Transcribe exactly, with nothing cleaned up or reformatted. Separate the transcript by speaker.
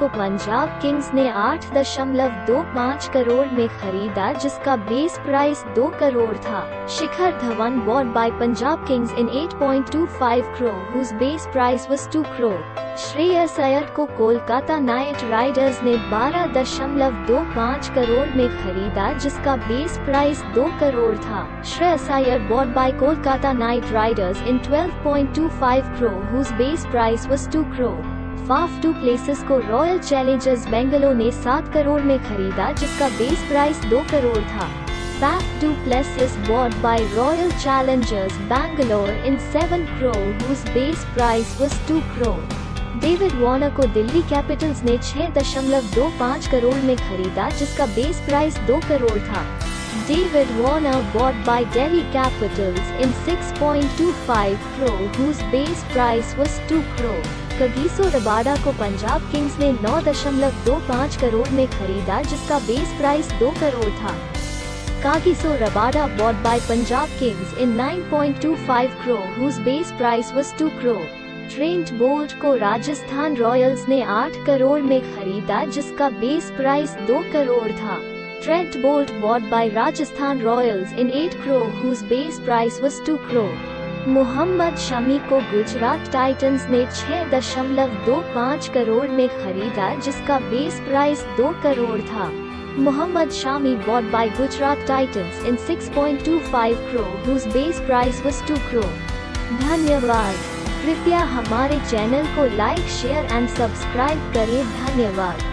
Speaker 1: को पंजाब किंग्स ने आठ दशमलव दो पाँच करोड़ में खरीदा, जिसका बेस प्राइस दो करोड़ था। Shikhar Dhawan bought by Punjab Kings in eight point two five crore, whose base price was two crore। Shreyas Iyer को कोलकाता नाइट राइडर्स ने बारह दशमलव दो पाँच करोड़ में खरीदा, जिसका बेस प्राइस दो करोड़ था। Shreyas Iyer bought by Kolkata Knight Riders in twelve point two five crore, whose base price was two crore। Faf du Plessis को रॉयल चैलेंजर्स बेंगलोर ने सात करोड़ में खरीदा, जिसका बेस प्राइस दो करोड़ था। Faf du Plessis bought by Royal Challengers Bangalore in seven crore, whose base price was two crore। David Warner को Delhi Capitals ने छह दशमलव दो पाँच करोड़ में खरीदा, जिसका बेस प्राइस दो करोड़ था। David Warner bought by Delhi Capitals in six point two five crore, whose base price was two crore। Kagiso Rabada को पंजाब किंग्स ने नौ दशमलव दो पाँच करोड़ में खरीदा, जिसका बेस प्राइस दो करोड़ था। Kagiso Rabada bought by Punjab Kings in nine point two five crore, whose base price was two crore। Trent Boult को राजस्थान रॉयल्स ने आठ करोड़ में खरीदा, जिसका बेस प्राइस दो करोड़ था। Trent Boult bought by Rajasthan Royals in eight crore, whose base price was two crore। Mohammed Shami को Gujarat Titans ने छह दशमलव दो पाँच करोड़ में खरीदा, जिसका बेस प्राइस दो करोड़ था। Mohammed Shami bought by Gujarat Titans in six point two five crore, whose base price was two crore। धन्यवाद। कृपया हमारे चैनल को लाइक, शेयर एंड सब्सक्राइब करें। धन्यवाद।